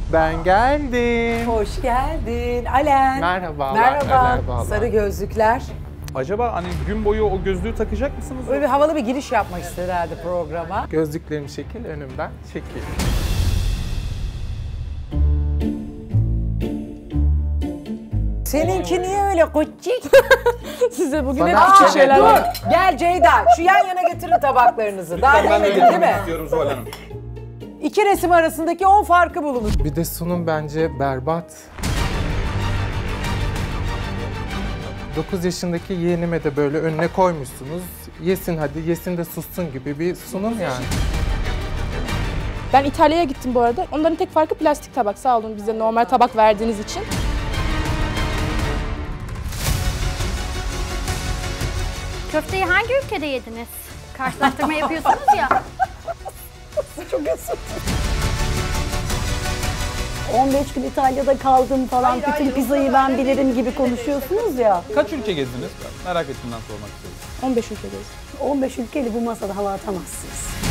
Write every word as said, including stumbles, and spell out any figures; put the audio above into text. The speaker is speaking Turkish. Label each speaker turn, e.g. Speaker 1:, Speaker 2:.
Speaker 1: Ben geldim.
Speaker 2: Hoş geldin. Alen.
Speaker 1: Merhabalar.
Speaker 2: Merhaba.
Speaker 1: Merhabalar.
Speaker 2: Sarı gözlükler.
Speaker 3: Acaba hani gün boyu o gözlüğü takacak mısınız?
Speaker 2: Böyle bir havalı bir giriş yapmak istedi herhalde programa.
Speaker 1: Gözlüklerim şekil, önümden şekil.
Speaker 2: Seninki niye öyle koçik?
Speaker 4: Size bugün
Speaker 1: Bana
Speaker 4: hep
Speaker 1: Aa,
Speaker 4: küçük
Speaker 2: Aa,
Speaker 4: şeyler
Speaker 2: dur.
Speaker 4: var.
Speaker 2: Gel Ceyda. Şu yan yana getirin tabaklarınızı. Daha
Speaker 3: Ben de
Speaker 2: demedin değil
Speaker 3: getirmek
Speaker 2: mi?
Speaker 3: istiyorum Zuhal Hanım.
Speaker 2: İki resim arasındaki on farkı bulunur.
Speaker 1: Bir de sunum bence berbat. dokuz yaşındaki yeğenime de böyle önüne koymuşsunuz. Yesin hadi, yesin de sussun gibi bir sunum yani.
Speaker 4: Ben İtalya'ya gittim bu arada. Onların tek farkı plastik tabak. Sağ olun bize normal tabak verdiğiniz için.
Speaker 5: Köfteyi hangi ülkede yediniz? Karşılaştırma yapıyorsunuz ya.
Speaker 2: Çok özür
Speaker 6: on beş gün İtalya'da kaldım falan,
Speaker 2: Hayır,
Speaker 6: bütün
Speaker 2: hayır,
Speaker 6: pizzayı
Speaker 2: o
Speaker 6: ben
Speaker 2: kadar
Speaker 6: bilirim
Speaker 2: değil.
Speaker 6: gibi konuşuyorsunuz ya.
Speaker 3: Kaç ülke gezdiniz? Ben merak ettiğimden sormak istedim.
Speaker 4: on beş ülkedeyiz.
Speaker 6: on beş ülkeli bu masada hava atamazsınız.